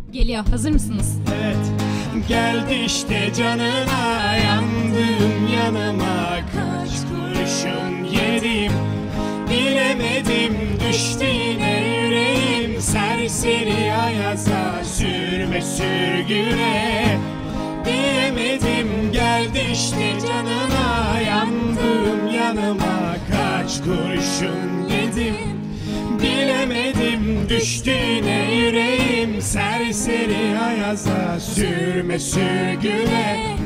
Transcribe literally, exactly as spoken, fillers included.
Geliyor, hazır mısınız? Evet. Geldi işte canına, yandım yanıma, kaç kurşun yedim bilemedim, düştü yine yüreğim serseri ayaza, sürme sürgüne diyemedim. Geldi işte canına, yandım yanıma, kaç kurşun yedim bilemedim, düştü yine yüreğim serseri ayaza, sürme sürgüne